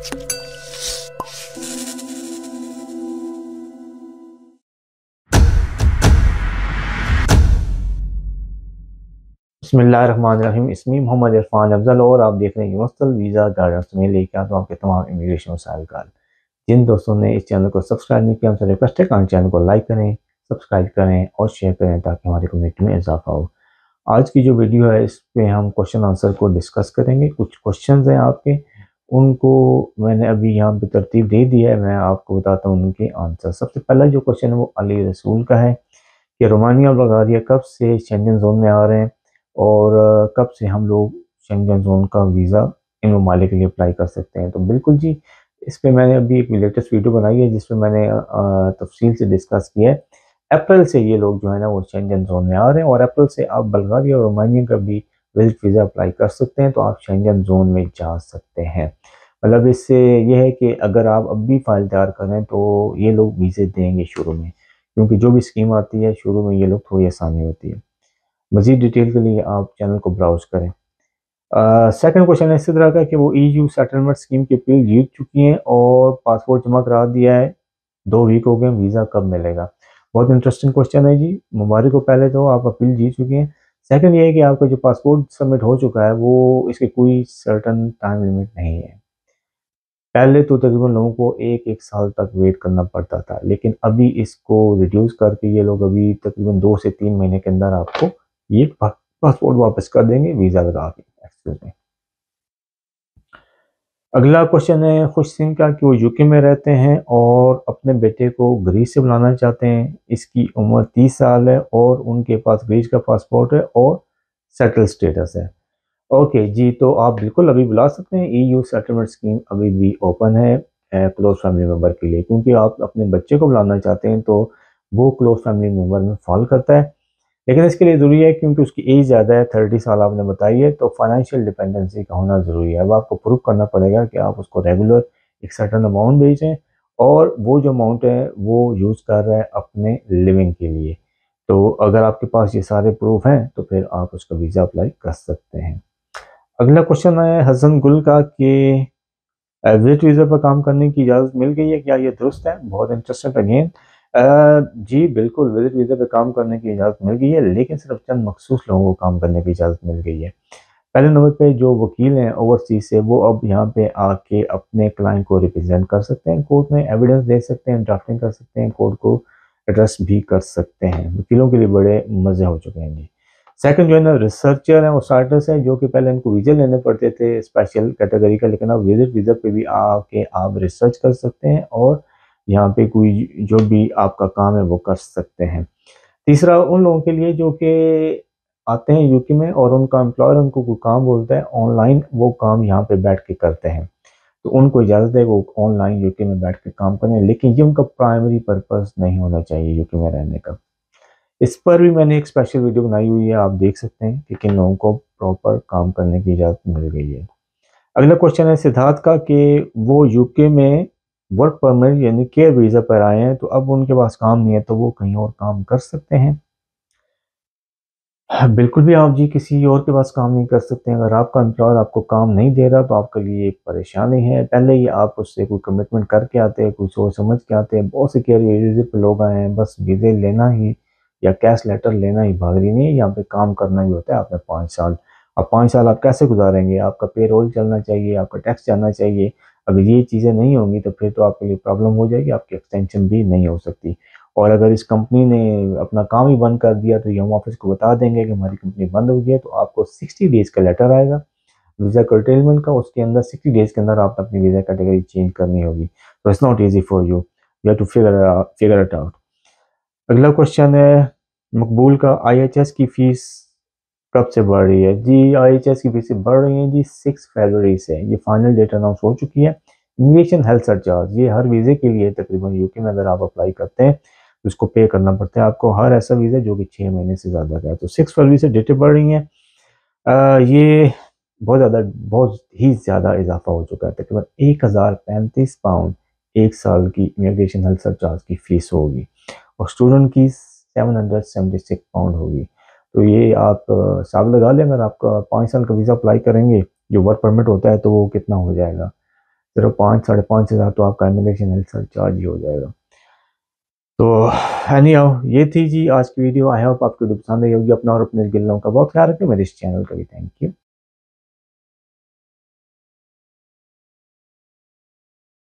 बिस्मिल्लाहिर्रहमानिर्रहीम। इसमें मोहम्मद इरफान अफजल और आप देख रहे हैं यूनिवर्सल वीज़ा गाइडेंस में लेके आता हूँ आपके तमाम इमिग्रेशन मसाइल का। जिन दोस्तों ने इस चैनल को सब्सक्राइब नहीं किया, हमसे रिक्वेस्ट है कि चैनल को लाइक करें, सब्सक्राइब करें और शेयर करें ताकि हमारी कम्युनिटी में इजाफा हो। आज की जो वीडियो है इस पे हम क्वेश्चन आंसर को डिस्कस करेंगे। कुछ क्वेश्चन हैं आपके, उनको मैंने अभी यहाँ पे तरतीब दे दी है, मैं आपको बताता हूँ उनके आंसर। सबसे पहला जो क्वेश्चन है वो अली रसूल का है कि रोमानिया और बुल्गारिया कब से शेंजन जोन में आ रहे हैं और कब से हम लोग शेंजन जोन का वीज़ा इन ममालिक के लिए अप्लाई कर सकते हैं। तो बिल्कुल जी, इस पे मैंने अभी एक लेटेस्ट वीडियो बनाई है जिसमें मैंने तफसील से डिस्कस किया है। अप्रैल से ये लोग जो है ना वो शेंजन जोन में आ रहे हैं और अप्रैल से आप बुल्गारिया और रोमानिया का भी विजिट वीज़ा अप्लाई कर सकते हैं, तो आप शेंजन जोन में जा सकते हैं। मतलब इससे ये है कि अगर आप अब भी फाइल तैयार करें तो ये लोग वीज़े देंगे शुरू में, क्योंकि जो भी स्कीम आती है शुरू में ये लोग थोड़ी आसानी होती है। मज़ीद डिटेल के लिए आप चैनल को ब्राउज़ करें। सेकंड क्वेश्चन है इसी तरह का कि वो ईयू सेटलमेंट स्कीम की अपील जीत चुकी हैं और पासपोर्ट जमा करा दिया है, 2 वीक हो गए, वीज़ा कब मिलेगा? बहुत इंटरेस्टिंग क्वेश्चन है जी, मुबारक हो। पहले तो आप अपील जीत चुके हैं। सेकंड ये है कि आपका जो पासपोर्ट सबमिट हो चुका है वो इसकी कोई सर्टन टाइम लिमिट नहीं है। पहले तो तकरीबन लोगों को 1-1 साल तक वेट करना पड़ता था, लेकिन अभी इसको रिड्यूस करके ये लोग अभी तकरीबन 2 से 3 महीने के अंदर आपको ये पासपोर्ट वापस कर देंगे वीज़ा लगा के। Excuse me. अगला क्वेश्चन है खुश सिंह का कि वो यूके में रहते हैं और अपने बेटे को ग्रीस से बुलाना चाहते हैं। इसकी उम्र 30 साल है और उनके पास ग्रीस का पासपोर्ट है और सेटल स्टेटस है। ओके जी, तो आप बिल्कुल अभी बुला सकते हैं। ईयू सेटलमेंट स्कीम अभी भी ओपन है क्लोज फैमिली मेम्बर के लिए, क्योंकि आप अपने बच्चे को बुलाना चाहते हैं तो वो क्लोज फैमिली मेम्बर में फॉल करता है। लेकिन इसके लिए ज़रूरी है क्योंकि उसकी एज ज़्यादा है, 30 साल आपने बताई है, तो फाइनेंशियल डिपेंडेंसी का होना ज़रूरी है। अब आपको प्रूव करना पड़ेगा कि आप उसको रेगुलर एक सर्टन अमाउंट भेजें और वो जो अमाउंट है वो यूज़ कर रहा है अपने लिविंग के लिए। तो अगर आपके पास ये सारे प्रूफ हैं तो फिर आप उसका वीज़ा अप्लाई कर सकते हैं। अगला क्वेश्चन है हसन गुल का कि विजिट वीज़ा पर काम करने की इजाज़त मिल गई है, क्या ये दुरुस्त है? बहुत इंटरेस्टिंग अगेन। जी बिल्कुल, विजिट वीज़ा पे काम करने की इजाज़त मिल गई है, लेकिन सिर्फ चंद मखसूस लोगों को काम करने की इजाज़त मिल गई है। पहले नंबर पे जो वकील हैं ओवरसीज से, वो अब यहाँ पे आके अपने क्लाइंट को रिप्रेजेंट कर सकते हैं, कोर्ट में एविडेंस दे सकते हैं, ड्राफ्टिंग कर सकते हैं, कोर्ट को एड्रेस भी कर सकते हैं। वकीलों के लिए बड़े मज़े हो चुके हैं जी। सेकंड जो है ना रिसर्चर हैं और स्टार्टर्स हैं, जो कि पहले इनको वीज़ा लेने पड़ते थे स्पेशल कैटेगरी का, लेकिन अब विजिट वीज़ा पे भी आके आप रिसर्च कर सकते हैं और यहाँ पे कोई जो भी आपका काम है वो कर सकते हैं। तीसरा उन लोगों के लिए जो कि आते हैं यूके में और उनका एम्प्लॉयर उनको कोई काम बोलता है ऑनलाइन, वो काम यहाँ पे बैठ के करते हैं, तो उनको इजाज़त है वो ऑनलाइन यूके में बैठ के काम करें, लेकिन ये उनका प्राइमरी पर्पस नहीं होना चाहिए यूके में रहने का। इस पर भी मैंने एक स्पेशल वीडियो बनाई हुई है, आप देख सकते हैं कि किन लोगों को प्रॉपर काम करने की इजाज़त मिल गई है। अगला क्वेश्चन है सिद्धार्थ का कि वो यूके में वर्क परमिट यानी केयर वीज़ा पर आए हैं, तो अब उनके पास काम नहीं है तो वो कहीं और काम कर सकते हैं? हाँ, बिल्कुल भी आप जी किसी और के पास काम नहीं कर सकते हैं। अगर आपका एम्प्लॉयर आपको काम नहीं दे रहा तो आपके लिए एक परेशानी है। पहले ही आप उससे कोई कमिटमेंट करके आते हैं, कोई सोच समझ के आते हैं। बहुत से केयर वीज़े पे लोग आए हैं, बस वीज़े लेना ही या कैश लेटर लेना ही, भाग रही नहीं है, यहाँ पे काम करना ही होता है आपने 5 साल। अब 5 साल आप कैसे गुजारेंगे? आपका पेरोल चलना चाहिए, आपका टैक्स जाना चाहिए। अगर ये चीज़ें नहीं होंगी तो फिर तो आपके लिए प्रॉब्लम हो जाएगी, आपकी एक्सटेंशन भी नहीं हो सकती। और अगर इस कंपनी ने अपना काम ही बंद कर दिया तो ये होम ऑफिस को बता देंगे कि हमारी कंपनी बंद हो गई है, तो आपको 60 डेज़ का लेटर आएगा वीज़ा कर्टेलमेंट का। उसके अंदर 60 डेज़ के अंदर आपने अपनी वीज़ा कैटेगरी चेंज करनी होगी। तो it's not easy for you have to figure it out. अगला क्वेश्चन है मकबूल का, आईएचएस की फ़ीस कब से बढ़ रही है? जी, आईएचएस की फ़ीसें बढ़ रही हैं जी 6 फरवरी से। ये फाइनल डेट अनाउंस हो चुकी है। इमिग्रेशन हेल्थ सरचार्ज ये हर वीज़े के लिए तकरीबन यूके में अगर आप अप्लाई करते हैं तो उसको पे करना पड़ता है आपको, हर ऐसा वीज़ा जो कि 6 महीने से ज़्यादा का है। तो 6 फरवरी से डेटें बढ़ रही हैं। ये बहुत ही ज़्यादा इजाफा हो चुका है। तकरीबन 1035 पाउंड 1 साल की इमिग्रेशन हेल्थ सरचार्ज की फ़ीस होगी और स्टूडेंट की 776 पाउंड होगी। तो ये आप हिसाब लगा लें, अगर आपका 5 साल का वीज़ा अप्लाई करेंगे जो वर्क परमिट होता है तो वो कितना हो जाएगा। सिर्फ 5-5.5 हज़ार तो आपका इमिग्रेशन हेल्थ चार्ज ही हो जाएगा। तो एनी हाउ ये थी जी आज की वीडियो। आई होप आपको वीडियो पसंद आई होगी। अपना और अपने गिलों का बहुत ख्याल रखें। मेरे इस चैनल का भी थैंक यू।